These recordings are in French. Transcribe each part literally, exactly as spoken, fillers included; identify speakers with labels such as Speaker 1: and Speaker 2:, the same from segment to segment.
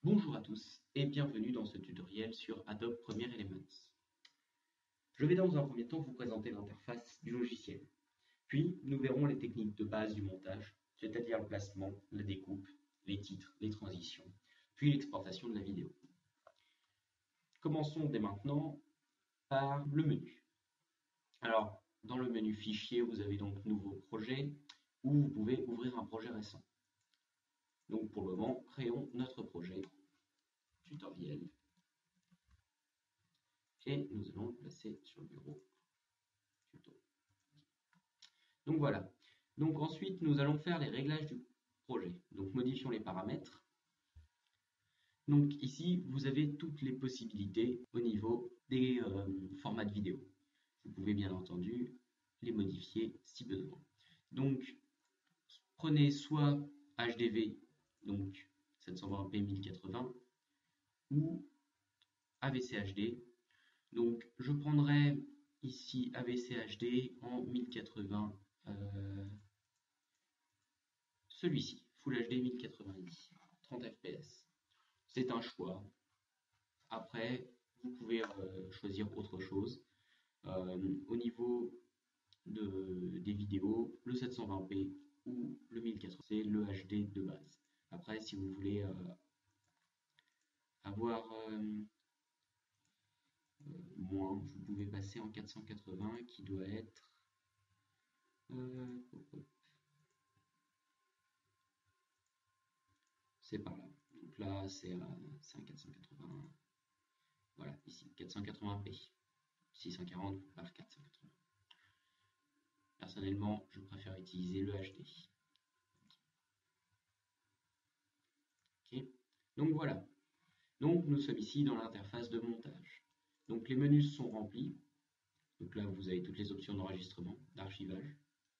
Speaker 1: Bonjour à tous et bienvenue dans ce tutoriel sur Adobe Premiere Elements. Je vais dans un premier temps vous présenter l'interface du logiciel. Puis nous verrons les techniques de base du montage, c'est-à-dire le placement, la découpe, les titres, les transitions, puis l'exportation de la vidéo. Commençons dès maintenant par le menu. Alors, dans le menu Fichier, vous avez donc Nouveau projet, où vous pouvez ouvrir un projet récent. Donc pour le moment, créons notre projet tutoriel et nous allons le placer sur le bureau tuto. Donc voilà. Donc ensuite, nous allons faire les réglages du projet. Donc modifions les paramètres. Donc ici, vous avez toutes les possibilités au niveau des euh, formats de vidéo. Vous pouvez bien entendu les modifier si besoin. Donc prenez soit H D V, donc sept cent vingt p mille quatre-vingts, ou A V C H D. Donc je prendrai ici A V C H D en mille quatre-vingts, euh, celui-ci, Full H D mille quatre-vingt-dix, trente F P S. C'est un choix. Après, vous pouvez euh, choisir autre chose. Euh, au niveau de, des vidéos, le sept cent vingt p ou le mille quatre-vingts, c'est le H D de base. Après, si vous voulez euh, avoir euh, moins, vous pouvez passer en quatre cent quatre-vingts qui doit être euh, c'est par là. Donc là, c'est un quatre cent quatre-vingts. Voilà, ici, quatre cent quatre-vingts p. six cent quarante par quatre cent quatre-vingts. Personnellement, je préfère utiliser le H D. Okay. Donc voilà. Donc nous sommes ici dans l'interface de montage. Donc les menus sont remplis. Donc là, vous avez toutes les options d'enregistrement, d'archivage.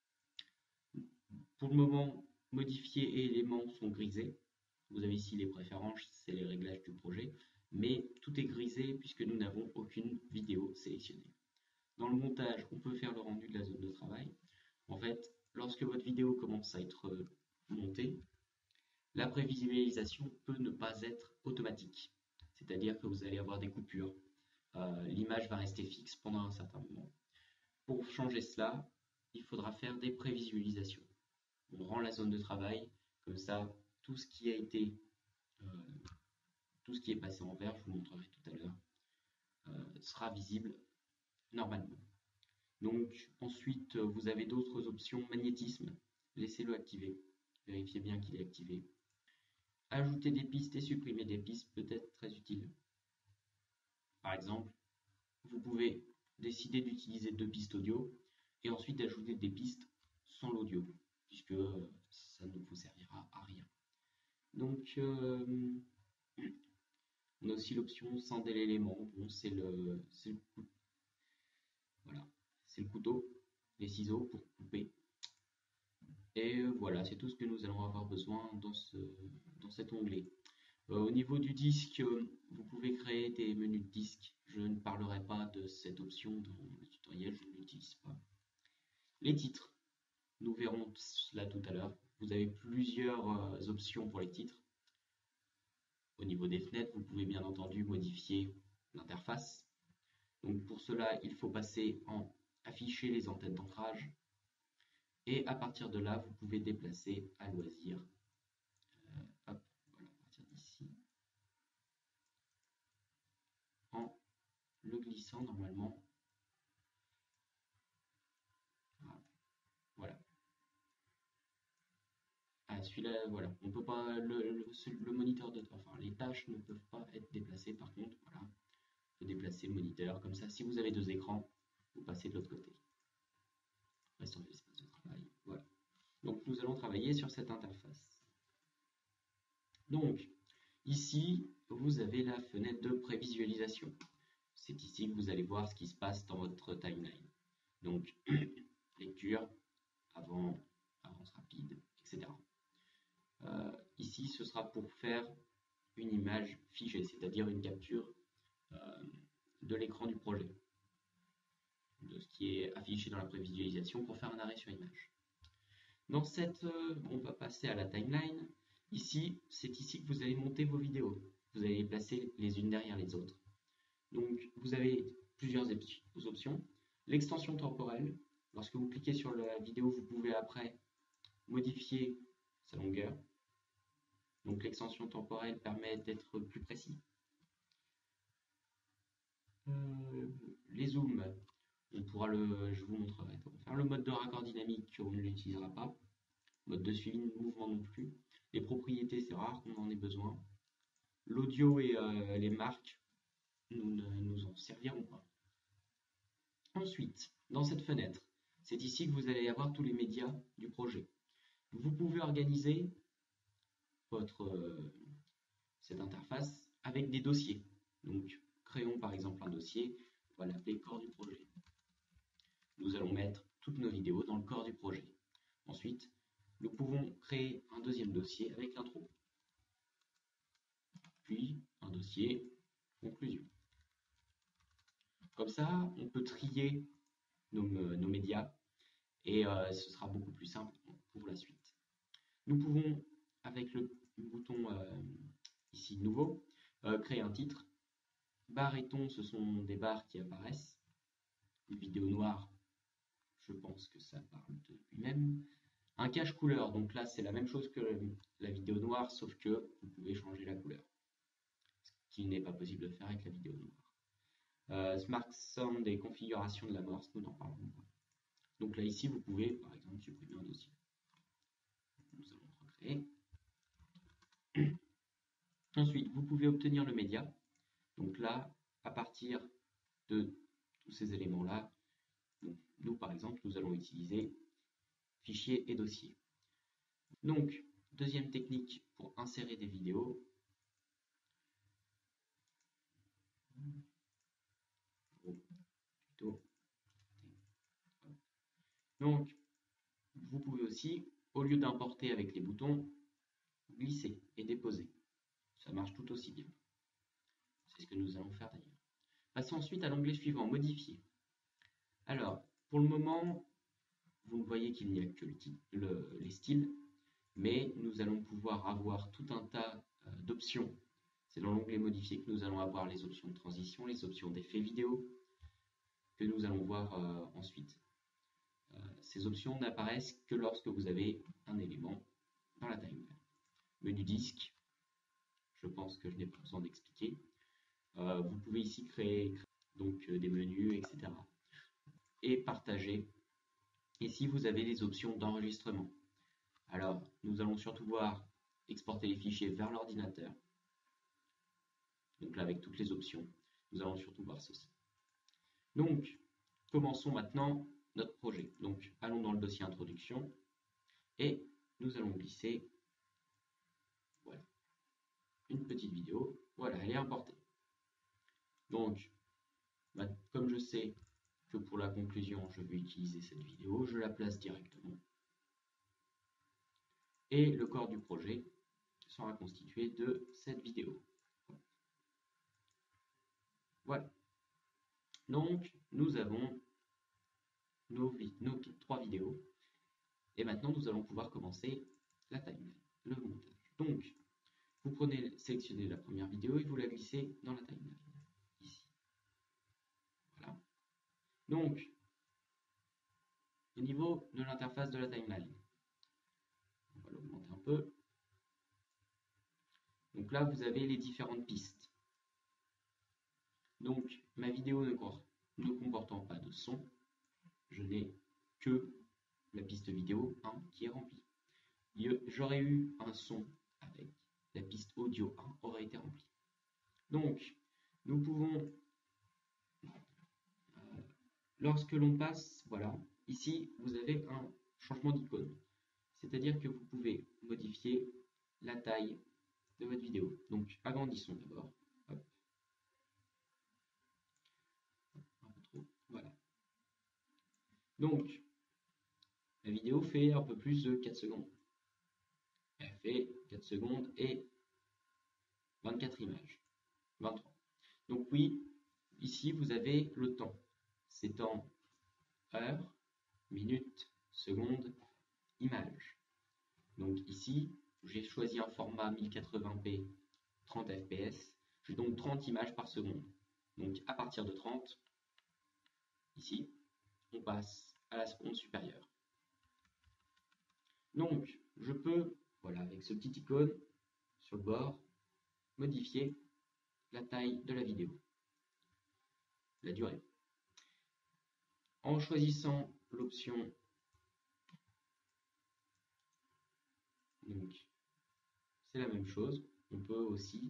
Speaker 1: Pour le moment, modifier et éléments sont grisés. Vous avez ici les préférences, c'est les réglages du projet, mais tout est grisé puisque nous n'avons aucune vidéo sélectionnée. Dans le montage, on peut faire le rendu de la zone de travail. En fait, lorsque votre vidéo commence à être montée, la prévisualisation peut ne pas être automatique. C'est-à-dire que vous allez avoir des coupures. Euh, L'image va rester fixe pendant un certain moment. Pour changer cela, il faudra faire des prévisualisations. On rend la zone de travail, comme ça, tout ce qui a été, euh, tout ce qui est passé en vert, je vous montrerai tout à l'heure, euh, sera visible normalement. Donc ensuite, vous avez d'autres options. Magnétisme, laissez-le activer. Vérifiez bien qu'il est activé. Ajouter des pistes et supprimer des pistes peut être très utile. Par exemple, vous pouvez décider d'utiliser deux pistes audio et ensuite d'ajouter des pistes sans l'audio, puisque ça ne vous servira à rien. Donc, euh, on a aussi l'option scinder l'élément. Bon, c'est le, c'est le, voilà, c'est le couteau, les ciseaux pour couper. Et voilà, c'est tout ce que nous allons avoir besoin dans, ce, dans cet onglet. Euh, au niveau du disque, euh, vous pouvez créer des menus de disque. Je ne parlerai pas de cette option dans le tutoriel, je ne l'utilise pas. Les titres, nous verrons cela tout à l'heure. Vous avez plusieurs euh, options pour les titres. Au niveau des fenêtres, vous pouvez bien entendu modifier l'interface. Donc pour cela, il faut passer en afficher les entêtes d'ancrage. Et à partir de là, vous pouvez déplacer à loisir. Euh, hop, voilà, à partir d'ici. En le glissant normalement. Voilà. Ah, celui-là, voilà. On peut pas. Le, le, le moniteur de. Enfin, les tâches ne peuvent pas être déplacées par contre. Voilà. Il faut déplacer le moniteur. Comme ça, si vous avez deux écrans, vous passez de l'autre côté. Reste sur l'espace de travail. Voilà. Donc nous allons travailler sur cette interface. Donc, ici, vous avez la fenêtre de prévisualisation. C'est ici que vous allez voir ce qui se passe dans votre timeline. Donc, lecture, avant, avance rapide, et cetera. Euh, ici, ce sera pour faire une image figée, c'est-à-dire une capture euh, de l'écran du projet, de ce qui est affiché dans la prévisualisation pour faire un arrêt sur image. Dans cette, euh, on va passer à la timeline. Ici, c'est ici que vous allez monter vos vidéos. vous allez les placer les unes derrière les autres. Donc, vous avez plusieurs options. L'extension temporelle, lorsque vous cliquez sur la vidéo, vous pouvez après modifier sa longueur. Donc, l'extension temporelle permet d'être plus précis. Euh, les zooms, on pourra le, je vous montrerai comment faire. Le mode de raccord dynamique, on ne l'utilisera pas. Mode de suivi de mouvement non plus. Les propriétés, c'est rare qu'on en ait besoin. L'audio et euh, les marques, nous ne nous en servirons pas. Ensuite, dans cette fenêtre, c'est ici que vous allez avoir tous les médias du projet. Vous pouvez organiser votre, euh, cette interface avec des dossiers. Donc, créons par exemple un dossier, on va l'appeler corps du projet. Nous allons mettre toutes nos vidéos dans le corps du projet. Ensuite, nous pouvons créer un deuxième dossier avec l'intro. Puis, un dossier conclusion. Comme ça, on peut trier nos, nos médias et euh, ce sera beaucoup plus simple pour la suite. Nous pouvons, avec le bouton euh, ici nouveau, euh, créer un titre. Barres et tons, ce sont des barres qui apparaissent. Une vidéo noire, je pense que ça parle de lui-même. Un cache couleur, donc là c'est la même chose que la vidéo noire, sauf que vous pouvez changer la couleur, ce qui n'est pas possible de faire avec la vidéo noire. Euh, Smart Sound et configuration de l'amorce, nous n'en parlerons pas. Donc là ici vous pouvez par exemple supprimer un dossier. Nous allons recréer. Ensuite vous pouvez obtenir le média. Donc là à partir de tous ces éléments là, nous par exemple nous allons utiliser fichiers et dossiers. Donc deuxième technique pour insérer des vidéos. Donc, vous pouvez aussi, au lieu d'importer avec les boutons, glisser et déposer. Ça marche tout aussi bien. C'est ce que nous allons faire d'ailleurs. Passons ensuite à l'onglet suivant, modifier. Alors, pour le moment, vous voyez qu'il n'y a que le, le, les styles, mais nous allons pouvoir avoir tout un tas euh, d'options. C'est dans l'onglet modifier que nous allons avoir les options de transition, les options d'effets vidéo, que nous allons voir euh, ensuite. Euh, ces options n'apparaissent que lorsque vous avez un élément dans la timeline. Menu disque, je pense que je n'ai pas besoin d'expliquer. Euh, vous pouvez ici créer, créer donc euh, des menus, et cetera. Et partager. Ici, vous avez les options d'enregistrement. Alors, nous allons surtout voir exporter les fichiers vers l'ordinateur. Donc là, avec toutes les options, nous allons surtout voir ceci. Donc, commençons maintenant notre projet. Donc, allons dans le dossier introduction et nous allons glisser voilà, une petite vidéo. Voilà, elle est importée. Donc, bah, comme je sais que pour la conclusion, je vais utiliser cette vidéo, je la place directement. Et le corps du projet sera constitué de cette vidéo. Voilà. Donc, nous avons nos, nos trois vidéos. Et maintenant, nous allons pouvoir commencer la timeline, le montage. Donc, vous prenez, sélectionnez la première vidéo et vous la glissez dans la timeline, ici. Voilà. Donc, au niveau de l'interface de la timeline, on va l'augmenter un peu. Donc là, vous avez les différentes pistes. Donc, ma vidéo ne, ne comportant pas de son, je n'ai que la piste vidéo un qui est remplie. J'aurais eu un son avec la piste audio un aurait été remplie. Donc, nous pouvons, euh, lorsque l'on passe, voilà, ici, vous avez un changement d'icône. C'est-à-dire que vous pouvez modifier la taille de votre vidéo. Donc, agrandissons d'abord. Voilà. Donc, la vidéo fait un peu plus de quatre secondes. Elle fait quatre secondes et vingt-quatre images. vingt-trois. Donc oui, ici vous avez le temps. C'est en heures, minutes, secondes, images. Donc ici, j'ai choisi un format mille quatre-vingts p trente F P S J'ai donc trente images par seconde. Donc à partir de trente, ici, on passe à la seconde supérieure. Donc je peux, voilà, avec ce petit icône sur le bord, modifier la taille de la vidéo, la durée. En choisissant l'option, donc c'est la même chose, on peut aussi,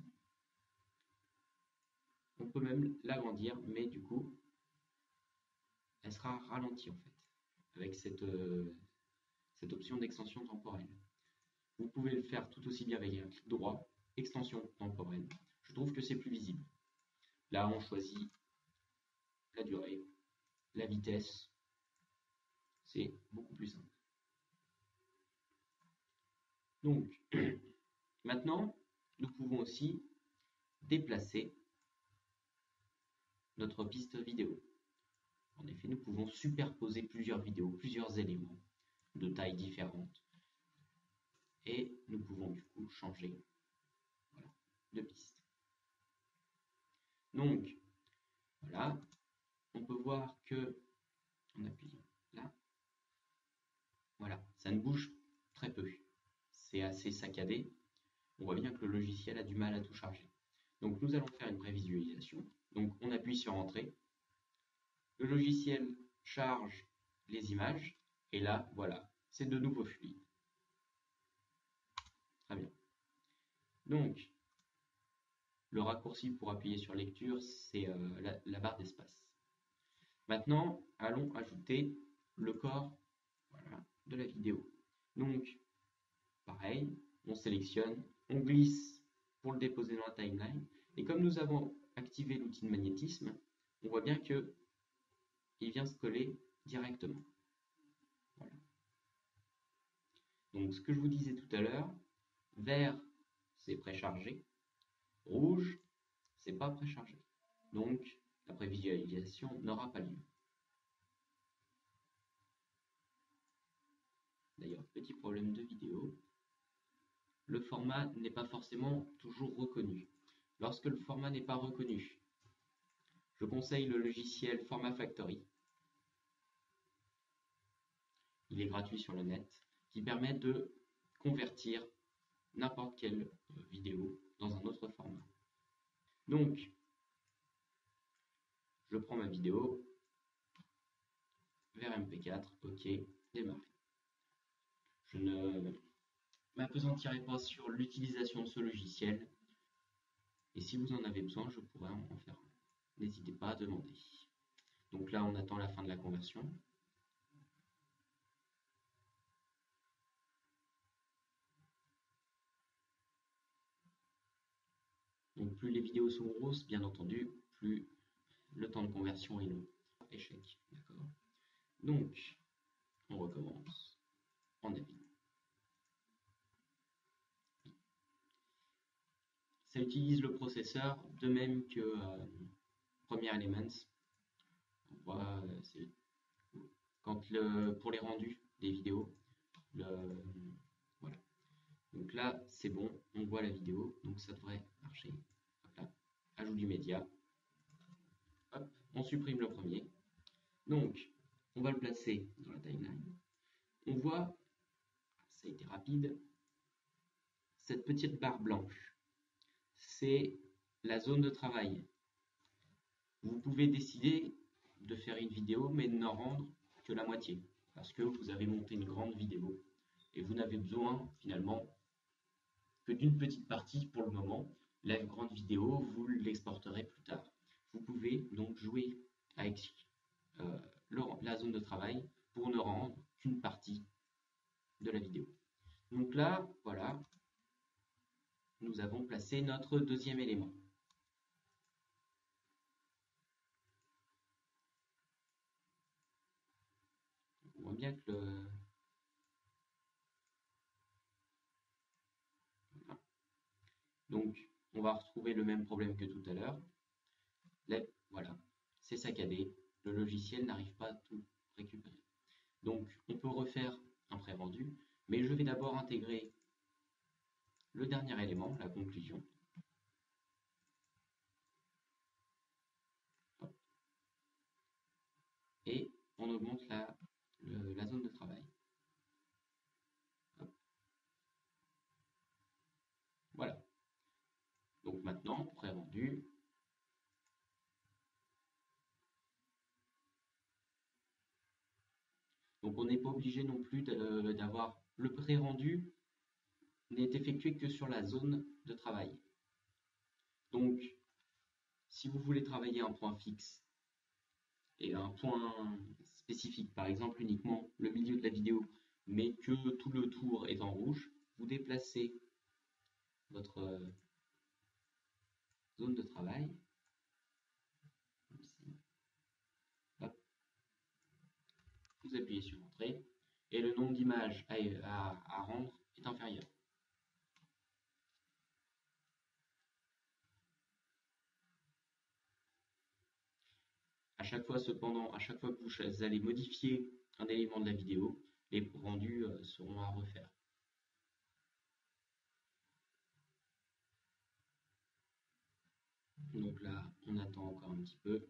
Speaker 1: on peut même l'agrandir, mais du coup, elle sera ralentie en fait, avec cette, euh, cette option d'extension temporelle. Vous pouvez le faire tout aussi bien avec un clic droit, extension temporelle. Je trouve que c'est plus visible. Là, on choisit la durée, la vitesse, c'est beaucoup plus simple. Donc, maintenant, nous pouvons aussi déplacer notre piste vidéo. En effet, nous pouvons superposer plusieurs vidéos, plusieurs éléments de tailles différentes. Et nous pouvons du coup changer, voilà, de piste. Donc, voilà, on peut voir que, en appuyant là, voilà, ça ne bouge très peu. C'est assez saccadé. On voit bien que le logiciel a du mal à tout charger. Donc nous allons faire une prévisualisation. Donc on appuie sur Entrée. Le logiciel charge les images. Et là, voilà, c'est de nouveau fluide. Très bien. Donc, le raccourci pour appuyer sur lecture, c'est euh, la, la barre d'espace. Maintenant, allons ajouter le corps, voilà, de la vidéo. Donc, pareil, on sélectionne, on glisse pour le déposer dans la timeline. Et comme nous avons activé l'outil de magnétisme, on voit bien que il vient se coller directement. Voilà. Donc, ce que je vous disais tout à l'heure, vert, c'est préchargé. Rouge, c'est pas préchargé. Donc, la prévisualisation n'aura pas lieu. D'ailleurs, petit problème de vidéo, le format n'est pas forcément toujours reconnu. Lorsque le format n'est pas reconnu, je conseille le logiciel Format Factory. Il est gratuit sur le net, qui permet de convertir n'importe quelle vidéo dans un autre format. Donc, je prends ma vidéo vers M P quatre, OK, démarrer. Je ne m'appesantirai pas sur l'utilisation de ce logiciel. Et si vous en avez besoin, je pourrais en faire un. N'hésitez pas à demander. Donc là, on attend la fin de la conversion. Donc plus les vidéos sont grosses, bien entendu, plus le temps de conversion est long. Échec, d'accord. Donc, on recommence en avis. Ça utilise le processeur de même que euh, Premiere Elements. On voit, c'est quand le, pour les rendus des vidéos, le, voilà. Donc là, c'est bon, on voit la vidéo, donc ça devrait marcher. Hop là, ajout du média. Hop, on supprime le premier. Donc, on va le placer dans la timeline. On voit, ça a été rapide, cette petite barre blanche. C'est la zone de travail. Vous pouvez décider de faire une vidéo, mais de n'en rendre que la moitié, parce que vous avez monté une grande vidéo et vous n'avez besoin finalement que d'une petite partie pour le moment. La grande vidéo, vous l'exporterez plus tard. Vous pouvez donc jouer avec euh, le, la zone de travail pour ne rendre qu'une partie de la vidéo. Donc là, voilà, nous avons placé notre deuxième élément. On voit bien que le... Voilà. Donc, on va retrouver le même problème que tout à l'heure. Voilà, c'est saccadé. Le logiciel n'arrive pas à tout récupérer. Donc, on peut refaire un pré-rendu, mais je vais d'abord intégrer le dernier élément, la conclusion. on augmente la, le- la zone de travail. Hop. Voilà. Donc maintenant, pré-rendu. Donc on n'est pas obligé non plus d'avoir le pré-rendu n'est effectué que sur la zone de travail. Donc, si vous voulez travailler un point fixe et un point spécifique, par exemple uniquement le milieu de la vidéo, mais que tout le tour est en rouge, vous déplacez votre zone de travail. Hop. Vous appuyez sur Entrée et le nombre d'images à, à, à rendre est inférieur. À chaque fois, cependant, à chaque fois que vous allez modifier un élément de la vidéo, les rendus seront à refaire. Donc là, on attend encore un petit peu.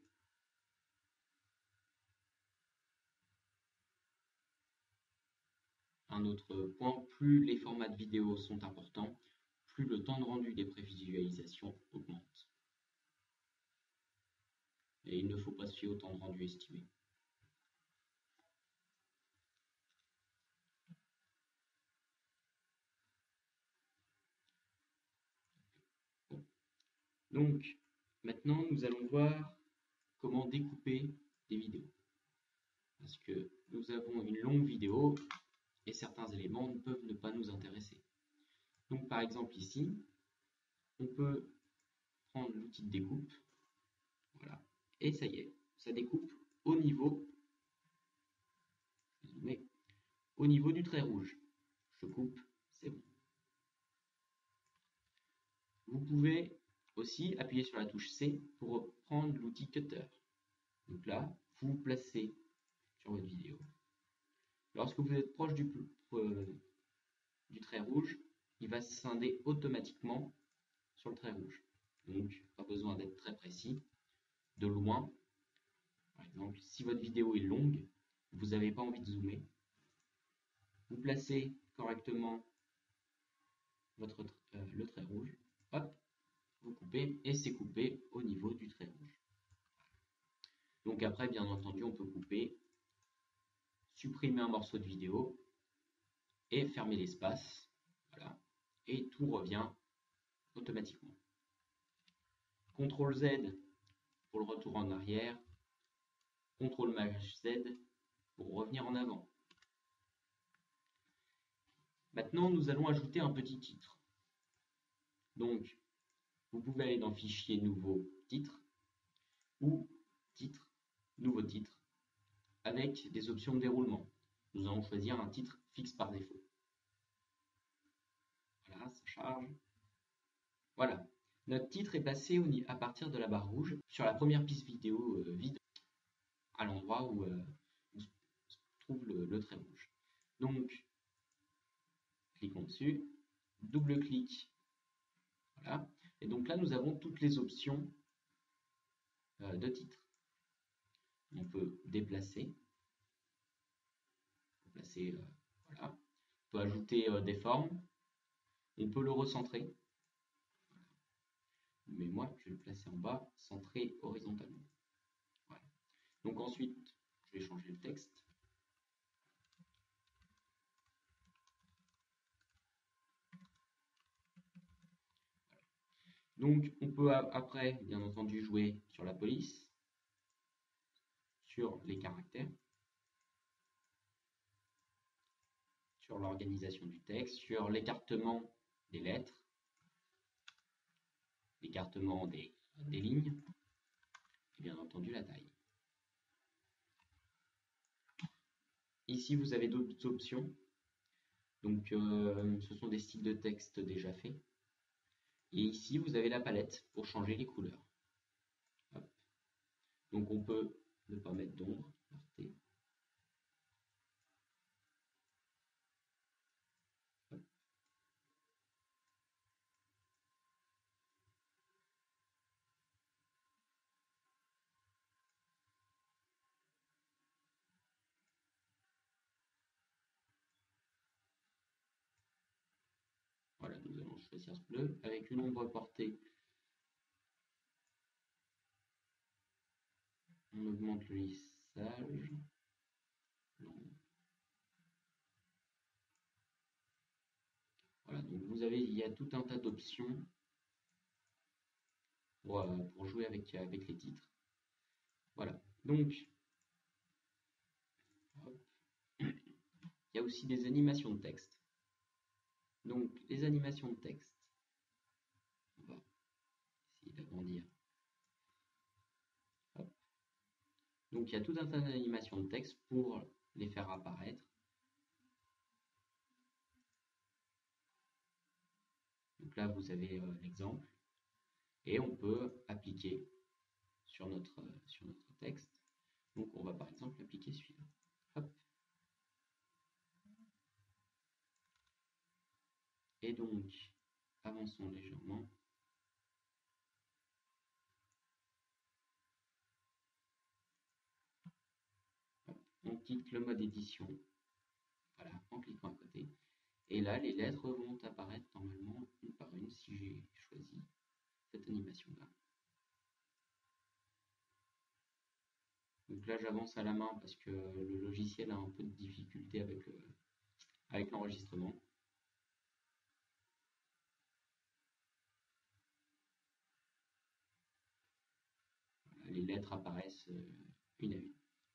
Speaker 1: Un autre point, plus les formats de vidéo sont importants, plus le temps de rendu des prévisualisations augmente. Et il ne faut pas se fier au temps de rendu estimé. Bon. Donc, maintenant, nous allons voir comment découper des vidéos. Parce que nous avons une longue vidéo et certains éléments peuvent ne pas nous intéresser. Donc, par exemple, ici, on peut prendre l'outil de découpe. Voilà. Et ça y est, ça découpe au niveau, au niveau du trait rouge. Je coupe, c'est bon. Vous pouvez aussi appuyer sur la touche C pour prendre l'outil Cutter. Donc là, vous vous placez sur votre vidéo. Lorsque vous êtes proche du, euh, du trait rouge, il va se scinder automatiquement sur le trait rouge. Donc, pas besoin d'être très précis. De loin, par exemple, si votre vidéo est longue, vous n'avez pas envie de zoomer, vous placez correctement votre, euh, le trait rouge, hop, vous coupez et c'est coupé au niveau du trait rouge. Donc après, bien entendu, on peut couper, supprimer un morceau de vidéo et fermer l'espace. Voilà. Et tout revient automatiquement. contrôle Z pour le retour en arrière. contrôle Z pour revenir en avant. Maintenant, nous allons ajouter un petit titre. Donc, vous pouvez aller dans Fichier, Nouveau, Titre ou Titre, Nouveau titre avec des options de déroulement. Nous allons choisir un titre fixe par défaut. Voilà, ça charge. Voilà, notre titre est passé à partir de la barre rouge sur la première piste vidéo euh, vide à l'endroit où, euh, où se trouve le, le trait rouge. Donc, cliquons dessus, double-clic, voilà. Et donc là, nous avons toutes les options euh, de titre. On peut déplacer, déplacer euh, voilà. On peut ajouter euh, des formes, on peut le recentrer. Mais moi, je vais le placer en bas, centré horizontalement. Voilà. Donc ensuite, je vais changer le texte. Donc, on peut après, bien entendu, jouer sur la police, sur les caractères, sur l'organisation du texte, sur l'écartement des lettres, l'écartement des, des lignes, et bien entendu la taille. Ici, vous avez d'autres options. Donc, euh, ce sont des styles de texte déjà faits. Et ici, vous avez la palette pour changer les couleurs. Hop. Donc, on peut ne pas mettre d'ombre. choisir ce bleu, avec une ombre portée, on augmente le lissage. Non. Voilà, donc vous avez, il y a tout un tas d'options pour, euh, pour jouer avec, avec les titres. Voilà, donc hop. Il y a aussi des animations de texte. Donc les animations de texte, on va essayer d'agrandir. Donc il y a tout un tas d'animations de texte pour les faire apparaître. Donc là vous avez euh, l'exemple et on peut appliquer sur notre, euh, sur notre texte. Donc on va par exemple appliquer celui-là. Hop. Et donc avançons légèrement. Hop. On quitte le mode édition. Voilà, en cliquant à côté. Et là, les lettres vont apparaître normalement une par une si j'ai choisi cette animation-là. Donc là, j'avance à la main parce que le logiciel a un peu de difficulté avec, euh, avec l'enregistrement. Voilà, les lettres apparaissent euh, une à une.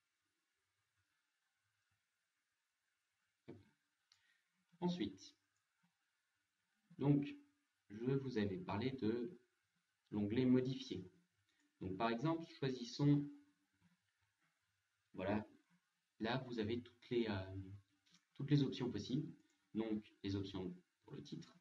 Speaker 1: Ensuite, donc, je vous avais parlé de l'onglet modifier. Donc par exemple, choisissons, voilà, là vous avez toutes les, euh, toutes les options possibles. Donc les options pour le titre,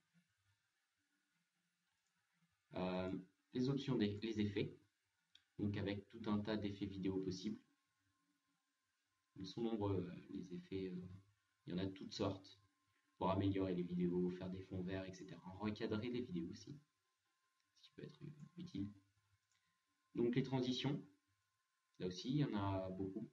Speaker 1: euh, les options des les effets, donc avec tout un tas d'effets vidéo possibles. Ils sont nombreux, euh, les effets, euh, il y en a de toutes sortes, pour améliorer les vidéos, faire des fonds verts, et cetera. Recadrer les vidéos aussi, ce qui peut être utile. Donc les transitions, là aussi il y en a beaucoup.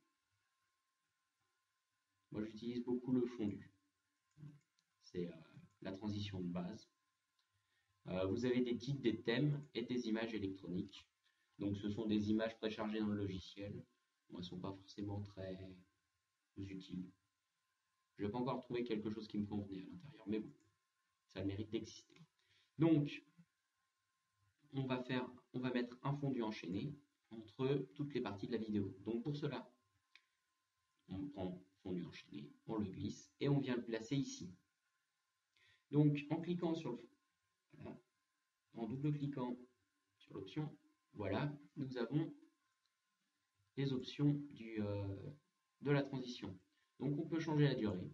Speaker 1: Moi j'utilise beaucoup le fondu, c'est euh, la transition de base. Euh, vous avez des titres, des thèmes et des images électroniques. Donc ce sont des images préchargées dans le logiciel. Bon, elles ne sont pas forcément très utiles. Je n'ai pas encore trouvé quelque chose qui me convenait à l'intérieur, mais bon, ça a le mérite d'exister. Donc, on va faire, on va mettre un fondu enchaîné entre toutes les parties de la vidéo. Donc pour cela, on prend fondu enchaîné, on le glisse et on vient le placer ici. Donc en cliquant sur le, voilà, en double-cliquant sur l'option, voilà, nous avons les options du, euh, de la transition. Donc on peut changer la durée.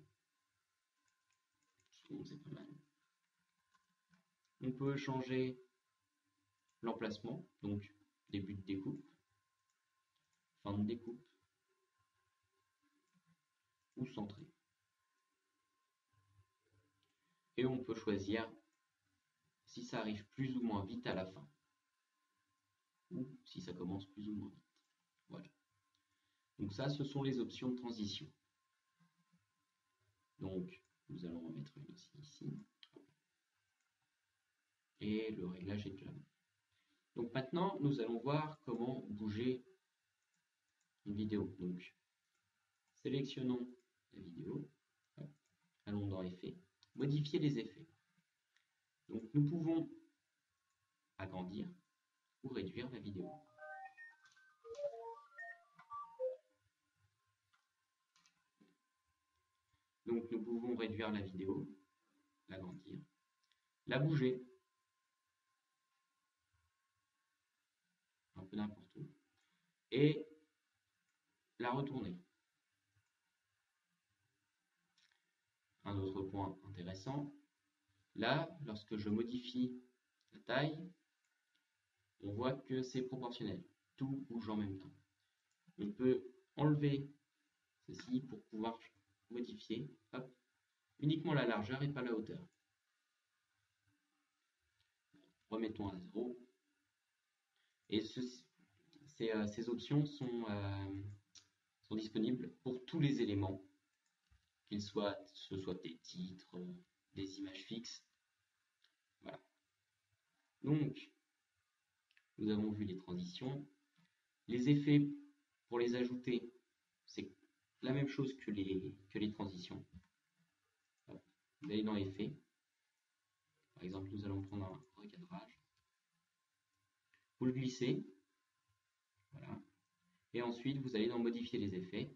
Speaker 1: C'est pas mal. On peut changer l'emplacement, donc début de découpe, fin de découpe, ou centré. Et on peut choisir si ça arrive plus ou moins vite à la fin, ou si ça commence plus ou moins vite. Voilà. Donc ça, ce sont les options de transition. Donc, nous allons en mettre une aussi ici. Et le réglage est déjà bon. Donc maintenant, nous allons voir comment bouger une vidéo. Donc, sélectionnons la vidéo. Hop. Allons dans Effets. Modifier les effets. Donc, nous pouvons agrandir ou réduire la vidéo. Donc, nous pouvons réduire la vidéo, l'agrandir, la bouger, un peu n'importe où, et la retourner. Un autre point intéressant, là, lorsque je modifie la taille, on voit que c'est proportionnel. Tout bouge en même temps. On peut enlever ceci pour pouvoir modifier hop, uniquement la largeur et pas la hauteur. Remettons à zéro. Et ce, ces, euh, ces options sont, euh, sont disponibles pour tous les éléments, qu'ils soient, ce soit des titres, des images fixes. Voilà. Donc, nous avons vu les transitions. Les effets, pour les ajouter, c'est la même chose que les, que les transitions. Hop. Vous allez dans Effets. Par exemple, nous allons prendre un recadrage. Vous le glissez. Voilà. Et ensuite, vous allez dans Modifier les effets.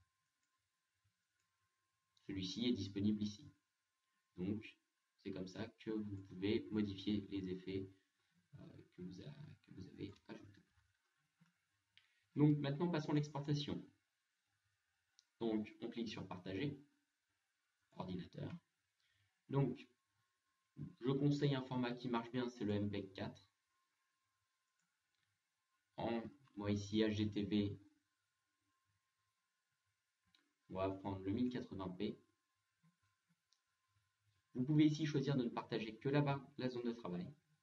Speaker 1: Celui-ci est disponible ici. Donc, c'est comme ça que vous pouvez modifier les effets euh, que, vous a, que vous avez ajoutés. Donc, maintenant, passons à l'exportation. Donc, on clique sur Partager, ordinateur. Donc, je conseille un format qui marche bien, c'est le M P E G quatre. En, moi ici, H G T V, on va prendre le mille quatre-vingts p. Vous pouvez ici choisir de ne partager que la, barre, la zone de travail.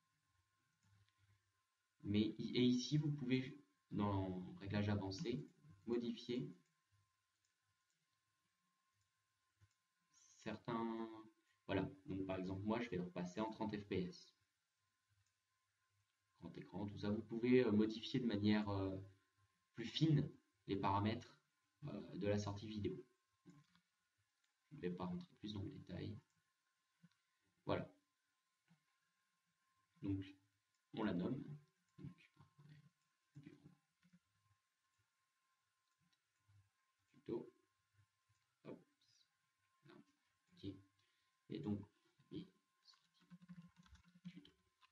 Speaker 1: Mais, et ici, vous pouvez, dans Réglages avancés, modifier certains... Voilà, donc par exemple, moi, je vais repasser en trente F P S. Grand écran, tout ça, vous pouvez modifier de manière euh, plus fine les paramètres euh, de la sortie vidéo. Je ne vais pas rentrer plus dans le détail. Voilà. Donc, on la nomme. Donc, tuto. Hop. Là. Ok. Et donc, et tuto.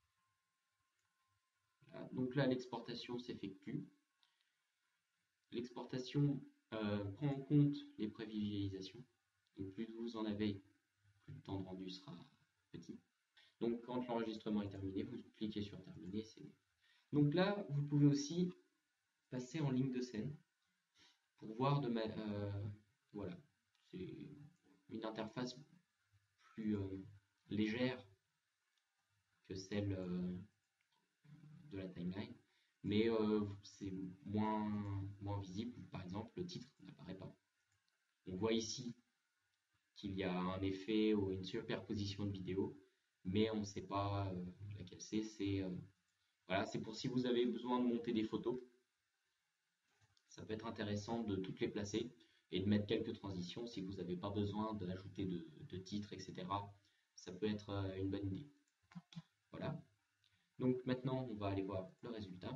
Speaker 1: Voilà. Donc là, l'exportation s'effectue. L'exportation euh, prend en compte les prévisualisations. Donc, plus vous en avez, plus le temps de rendu sera petit. Donc, quand l'enregistrement est terminé, vous cliquez sur Terminer, c'est bon. Donc là, vous pouvez aussi passer en ligne de scène pour voir de ma... Euh, voilà, c'est une interface plus euh, légère que celle euh, de la timeline, mais euh, c'est moins, moins visible. Par exemple, le titre n'apparaît pas. On voit ici qu'il y a un effet ou une superposition de vidéos, mais on ne sait pas euh, laquelle c'est. C'est euh, voilà, c'est pour si vous avez besoin de monter des photos, ça peut être intéressant de toutes les placer et de mettre quelques transitions si vous n'avez pas besoin d'ajouter de, de titres, et cetera. Ça peut être euh, une bonne idée. Voilà. Donc maintenant, on va aller voir le résultat.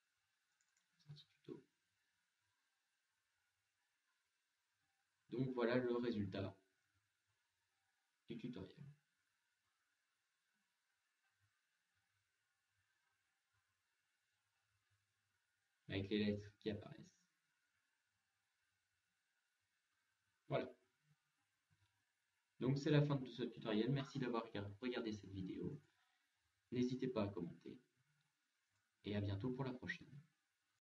Speaker 1: Donc voilà le résultat du tutoriel. Avec les lettres qui apparaissent. Voilà. Donc c'est la fin de ce tutoriel. Merci d'avoir regardé cette vidéo. N'hésitez pas à commenter. Et à bientôt pour la prochaine.